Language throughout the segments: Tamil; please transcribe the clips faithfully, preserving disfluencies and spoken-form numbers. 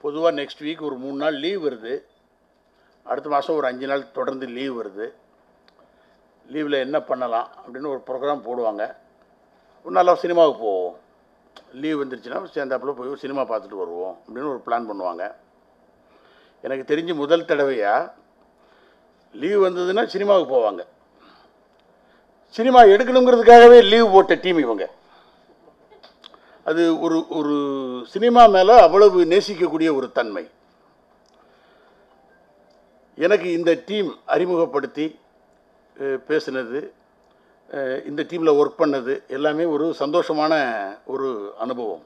பொதுவாக நெக்ஸ்ட் வீக் ஒரு மூணு நாள் லீவ் வருது, அடுத்த மாதம் ஒரு அஞ்சு நாள் தொடர்ந்து லீவ் வருது. லீவில் என்ன பண்ணலாம் அப்படின்னு ஒரு ப்ரோக்ராம் போடுவாங்க. ஒரு நல்லா சினிமாவுக்கு போவோம், லீவ் வந்துருச்சுன்னா சேர்ந்தாப்பில் போய் சினிமா பார்த்துட்டு வருவோம் அப்படின்னு ஒரு பிளான் பண்ணுவாங்க. எனக்கு தெரிஞ்சு முதல் தடவையாக லீவ் வந்ததுன்னா சினிமாவுக்கு போவாங்க. சினிமா எடுக்கணுங்கிறதுக்காகவே லீவ் போட்ட டீம் இவங்க. அது ஒரு ஒரு சினிமா மேலே அவ்வளவு நேசிக்கக்கூடிய ஒரு தன்மை. எனக்கு இந்த டீம் அறிமுகப்படுத்தி பேசுனது, இந்த டீமில் ஒர்க் பண்ணது எல்லாமே ஒரு சந்தோஷமான ஒரு அனுபவம்.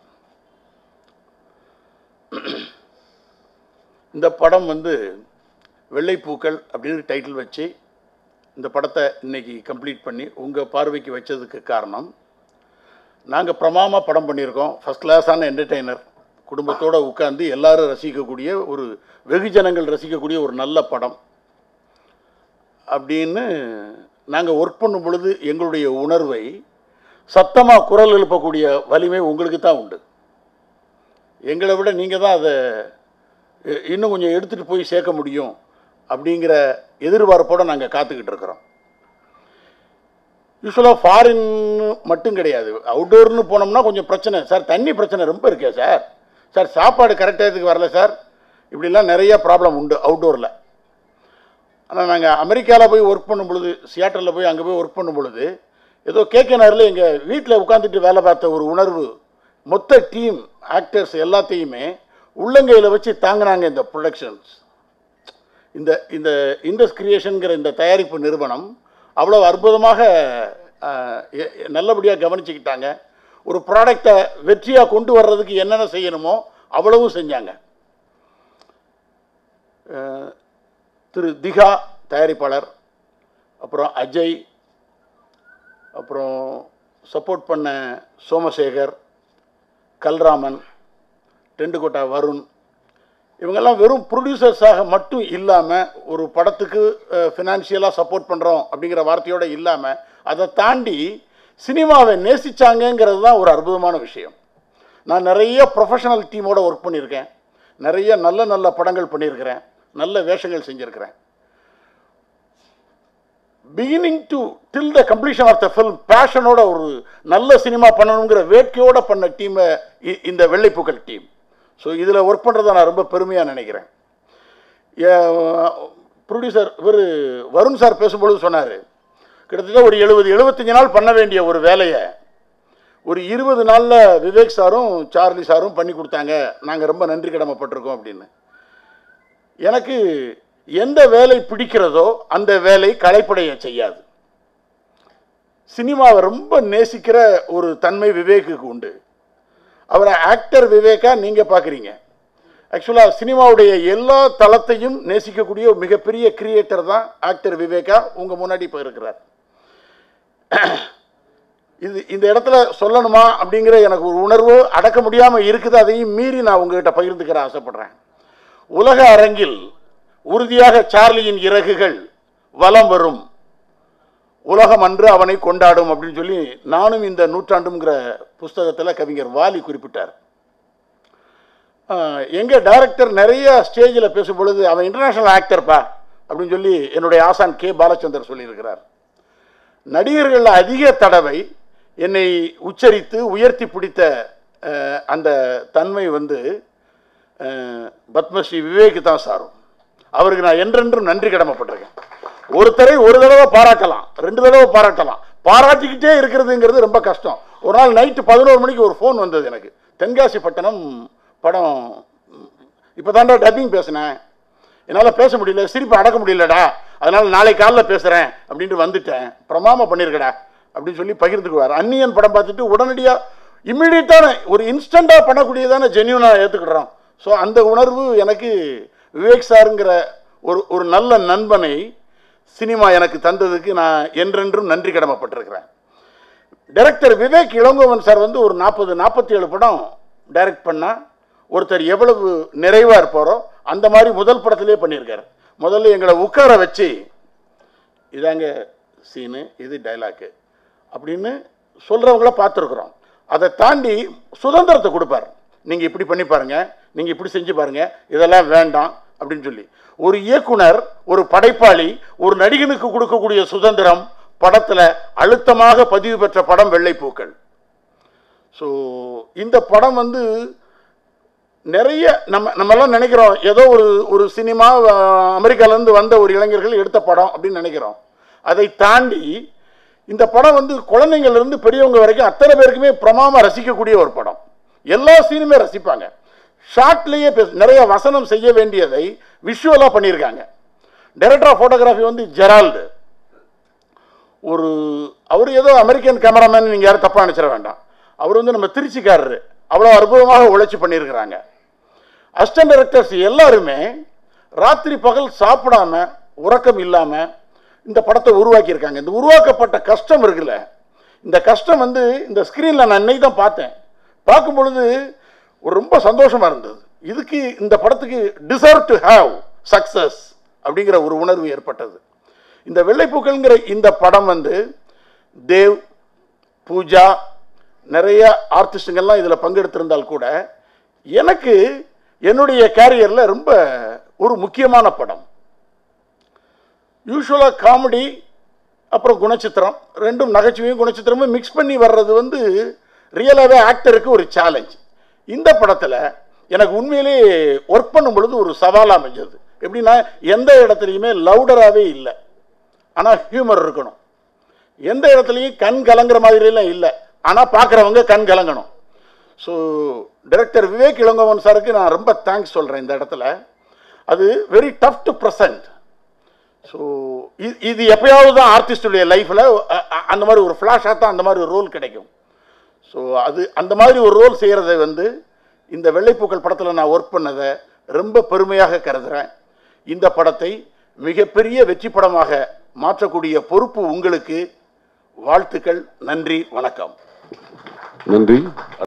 இந்த படம் வந்து வெள்ளைப்பூக்கள் அப்படின்னு டைட்டில் வச்சு இந்த படத்தை இன்றைக்கி கம்ப்ளீட் பண்ணி உங்கள் பார்வைக்கு வச்சதுக்கு காரணம், நாங்கள் பிரமாமாக படம் பண்ணியிருக்கோம். ஃபஸ்ட் கிளாஸான என்டர்டெய்னர், குடும்பத்தோடு உட்காந்து எல்லோரும் ரசிக்கக்கூடிய ஒரு வெகுஜனங்கள் ரசிக்கக்கூடிய ஒரு நல்ல படம் அப்படின்னு நாங்கள் ஒர்க் பண்ணும் பொழுது எங்களுடைய உணர்வை சத்தமாக குரல் எழுப்பக்கூடிய வலிமை உங்களுக்கு தான் உண்டு. எங்களை விட நீங்கள் தான் அதை இன்னும் கொஞ்சம் எடுத்துகிட்டு போய் சேர்க்க முடியும் அப்படிங்கிற எதிர்பார்ப்போடு நாங்கள் காத்துக்கிட்டு இருக்கிறோம். யூஸ்வலாக ஃபாரின் மட்டும் கிடையாது, அவுட்டோர்னு போனோம்னா கொஞ்சம் பிரச்சனை. சார் தண்ணி பிரச்சனை ரொம்ப இருக்கே சார், சார் சாப்பாடு கரெக்டாக வரல சார், இப்படிலாம் நிறைய ப்ராப்ளம் உண்டு அவுட்டோரில். ஆனால் நாங்கள் அமெரிக்காவில் போய் ஒர்க் பண்ணும் பொழுது, சியாட்டலில் போய் அங்கே போய் ஒர்க் பண்ணும் பொழுது ஏதோ கேகேஆரில் எங்கள் வீட்டில் உட்காந்துட்டு வேலை பார்த்த ஒரு உணர்வு, மொத்த டீம் ஆக்டர்ஸ் எல்லாத்தையுமே உள்ளங்கையில் வச்சு தாங்கினாங்க. இந்த ப்ரொடக்ஷன்ஸ், இந்த இந்த இண்டஸ் கிரியேஷனுங்கிற இந்த தயாரிப்பு நிறுவனம் அவ்வளோ அற்புதமாக நல்லபடியாக கவனிச்சுக்கிட்டாங்க. ஒரு ப்ராடக்டை வெற்றியாக கொண்டு வர்றதுக்கு என்னென்ன செய்யணுமோ அவ்வளவும் செஞ்சாங்க. திரு திகா தயாரிப்பாளர், அப்புறம் அஜய், அப்புறம் சப்போர்ட் பண்ண சோமசேகர், கல்ராமன், டெண்டுகோட்டா வருண், இவங்கெல்லாம் வெறும் ப்ரொடியூசர்ஸாக மட்டும் இல்லாமல் ஒரு படத்துக்கு ஃபினான்ஷியலாக சப்போர்ட் பண்ணுறோம் அப்படிங்கிற வார்த்தையோடு இல்லாமல் அதை தாண்டி சினிமாவை நேசித்தாங்கங்கிறது தான் ஒரு அற்புதமான விஷயம். நான் நிறைய ப்ரொஃபஷனல் டீமோடு ஒர்க் பண்ணியிருக்கேன், நிறைய நல்ல நல்ல படங்கள் பண்ணியிருக்கிறேன், நல்ல வேஷங்கள் செஞ்சுருக்கிறேன். Beginning to till the completion of the film பேஷனோட ஒரு நல்ல சினிமா பண்ணணுங்கிற வேட்கையோடு பண்ண டீமை இந்த வெள்ளைப்பூக்கள் டீம். ஸோ இதில் ஒர்க் பண்ணுறதை நான் ரொம்ப பெருமையாக நினைக்கிறேன். ப்ரொடியூசர் இவர் வருண் சார் பேசும்பொழுது சொன்னார், கிட்டத்தட்ட ஒரு எழுபது எழுபத்தஞ்சு நாள் பண்ண வேண்டிய ஒரு வேலையை ஒரு இருபது நாளில் விவேக் சாரும் சார்லி சாரும் பண்ணி கொடுத்தாங்க, நாங்கள் ரொம்ப நன்றி கடமைப்பட்டிருக்கோம் அப்படின்னு. எனக்கு எந்த வேலை பிடிக்கிறதோ அந்த வேலை களைப்படைய செய்யாது. சினிமாவை ரொம்ப நேசிக்கிற ஒரு தன்மை விவேக்குக்கு உண்டு. அவரை ஆக்டர் விவேக்கா நீங்கள் பார்க்குறீங்க. ஆக்சுவலாக சினிமாவுடைய எல்லா தளத்தையும் நேசிக்கக்கூடிய ஒரு மிகப்பெரிய கிரியேட்டர் தான் ஆக்டர் விவேக்கா உங்கள் முன்னாடி இப்போ இருக்கிறார். இது இந்த இடத்துல சொல்லணுமா அப்படிங்கிற எனக்கு ஒரு உணர்வு அடக்க முடியாமல் இருக்குது. அதையும் மீறி நான் உங்ககிட்ட பகிர்ந்துக்கிற ஆசைப்படுறேன். உலக அரங்கில் உறுதியாக சார்லியின் இறகுகள் வலம் வரும், உலகம் அன்று அவனை கொண்டாடும் அப்படின்னு சொல்லி நானும் இந்த நூற்றாண்டுங்கிற புஸ்தகத்தில் கவிஞர் வாலி குறிப்பிட்டார். எங்கள் டைரக்டர் நிறைய ஸ்டேஜில் பேசும் பொழுது அவன் இன்டர்நேஷ்னல் ஆக்டர்ப்பா அப்படின்னு சொல்லி என்னுடைய ஆசான் கே பாலச்சந்தர் சொல்லியிருக்கிறார். நடிகர்கள் அதிக தடவை என்னை உச்சரித்து உயர்த்தி பிடித்த அந்த தன்மை வந்து பத்மஸ்ரீ விவேக்கு தான் சாரும். அவருக்கு நான் என்றென்றும் நன்றி கடமைப்பட்டிருக்கேன். ஒருத்தரை ஒரு தடவை பாராட்டலாம், ரெண்டு தடவை பாராட்டலாம், பாராட்டிக்கிட்டே இருக்கிறதுங்கிறது ரொம்ப கஷ்டம். ஒரு நாள் நைட்டு பதினோரு மணிக்கு ஒரு ஃபோன் வந்தது எனக்கு. தென்காசி பட்டணம் படம் இப்போ தாண்டா டப்பிங் பேசினேன், என்னால் பேச முடியல, சிரிப்பு அடக்க முடியலடா, அதனால் நாளை காலையில் பேசுகிறேன் அப்படின்ட்டு வந்துட்டேன், பிரமாமா பண்ணியிருக்கடா அப்படின்னு சொல்லி பகிர்ந்துக்குவார். அந்நியன் படம் பார்த்துட்டு உடனடியாக இம்மிடியட்டான ஒரு இன்ஸ்டண்ட்டாக பண்ணக்கூடியதான ஜென்யூனாக ஏற்றுக்கிடுறோம். ஸோ அந்த உணர்வு எனக்கு விவேக் சாருங்கிற ஒரு ஒரு நல்ல நண்பனை சினிமா எனக்கு தந்ததுக்கு நான் என்றென்றும் நன்றி கடமைப்பட்டிருக்கிறேன். டைரக்டர் விவேக் இளங்கோவன் சார் வந்து ஒரு நாற்பது நாற்பத்தி ஏழு படம் டைரக்ட் பண்ணால் ஒருத்தர் எவ்வளவு நிறைவாக இருப்பாரோ அந்த மாதிரி முதல் படத்திலே பண்ணியிருக்காரு. முதல்ல எங்களை உட்கார வச்சு இதாங்க சீனு, இது டைலாக்கு அப்படின்னு சொல்கிறவங்கள பார்த்துருக்குறோம். அதை தாண்டி சுதந்திரத்தை கொடுப்பார். நீங்கள் இப்படி பண்ணி பாருங்கள், நீங்கள் இப்படி செஞ்சு பாருங்கள், இதெல்லாம் வேண்டாம் அப்படின்னு சொல்லி. ஒரு இயக்குனர், ஒரு படைப்பாளி, ஒரு நடிகனுக்கு கொடுக்கக்கூடிய சுதந்திரம் படத்தில் அழுத்தமாக பதிவு பெற்ற படம் வெள்ளைப்பூக்கள். ஸோ இந்த படம் வந்து நிறைய நம்ம நம்மெல்லாம் நினைக்கிறோம் ஏதோ ஒரு ஒரு சினிமா அமெரிக்காவிலேருந்து வந்த ஒரு இளைஞர்கள் எடுத்த படம் அப்படின்னு நினைக்கிறோம். அதை தாண்டி இந்த படம் வந்து குழந்தைங்கள்லேருந்து பெரியவங்க வரைக்கும் அத்தனை பேருக்குமே பிரமாமா ரசிக்கக்கூடிய ஒரு படம். எல்லா சீனுமே ரசிப்பாங்க. ஷார்ட்லேயே பேச நிறைய வசனம் செய்ய வேண்டியதை விஷுவலாக பண்ணியிருக்காங்க. டைரக்டர் ஆஃப் ஃபோட்டோகிராஃபி வந்து ஜெரால்டு. ஒரு அவர் ஏதோ அமெரிக்கன் கேமராமேன் நீங்கள் யாரும் தப்பாக நினச்சிட வேண்டாம். அவர் வந்து நம்ம திருச்சிக்காரரு. அவ்வளோ அற்புதமாக உழைச்சி பண்ணியிருக்கிறாங்க. அசிஸ்டன்ட் டைரக்டர்ஸ் எல்லாருமே ராத்திரி பகல் சாப்பிடாம உறக்கம் இல்லாமல் இந்த படத்தை உருவாக்கியிருக்காங்க. இந்த உருவாக்கப்பட்ட கஷ்டம் இருக்குல்ல, இந்த கஷ்டம் வந்து இந்த ஸ்க்ரீனில் நான் இன்னைக்கு தான் பார்த்தேன். பார்க்கும் பொழுது ஒரு ரொம்ப சந்தோஷமாக இருந்தது. இதுக்கு இந்த படத்துக்கு டிசர்வ் டு ஹேவ் சக்ஸஸ் அப்படிங்கிற ஒரு உணர்வு ஏற்பட்டது. இந்த வெள்ளைப்பூக்கள்ங்கிற இந்த படம் வந்து தேவ், பூஜா, நிறைய ஆர்டிஸ்டுங்கள்லாம் இதில் பங்கெடுத்திருந்தால் கூட எனக்கு என்னுடைய கேரியரில் ரொம்ப ஒரு முக்கியமான படம். யூஸ்வலாக காமெடி அப்புறம் குணச்சித்திரம் ரெண்டும், நகைச்சுவையும் குணச்சித்திரமும் மிக்ஸ் பண்ணி வர்றது வந்து ரியலாகவே ஆக்டருக்கு ஒரு சேலஞ்ச். இந்த படத்தில் எனக்கு உண்மையிலே ஒர்க் பண்ணும் பொழுது ஒரு சவாலாக அமைஞ்சது. எப்படின்னா எந்த இடத்துலையுமே லவுடராகவே இல்லை, ஆனால் ஹியூமர் இருக்கணும். எந்த இடத்துலையும் கண் கலங்குற மாதிரிலாம் இல்லை, ஆனால் பார்க்குறவங்க கண் கலங்கணும். ஸோ டைரக்டர் விவேக் இளங்கோவன் சாருக்கு நான் ரொம்ப தேங்க்ஸ் சொல்கிறேன் இந்த இடத்துல. அது very tough to present. So இது எப்பயாவது தான் ஆர்டிஸ்டுடைய லைஃப்பில் அந்த மாதிரி ஒரு ஃப்ளாஷாக தான் அந்த மாதிரி ஒரு ரோல் கிடைக்கும். ஸோ அது அந்த மாதிரி ஒரு ரோல் செய்கிறத வந்து இந்த வெள்ளைப்பூக்கள் படத்தில் நான் ஒர்க் பண்ணதை ரொம்ப பெருமையாக கருதுகிறேன். இந்த படத்தை மிகப்பெரிய வெற்றி படமாக மாற்றக்கூடிய பொறுப்பு உங்களுக்கு. வாழ்த்துக்கள். நன்றி, வணக்கம். நன்றி.